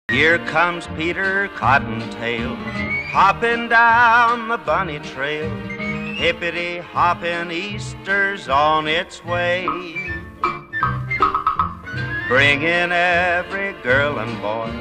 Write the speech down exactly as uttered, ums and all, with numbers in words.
Here comes Peter Cottontail, hopping down the bunny trail. Hippity-hopping, Easter's on its way, bringing every girl and boy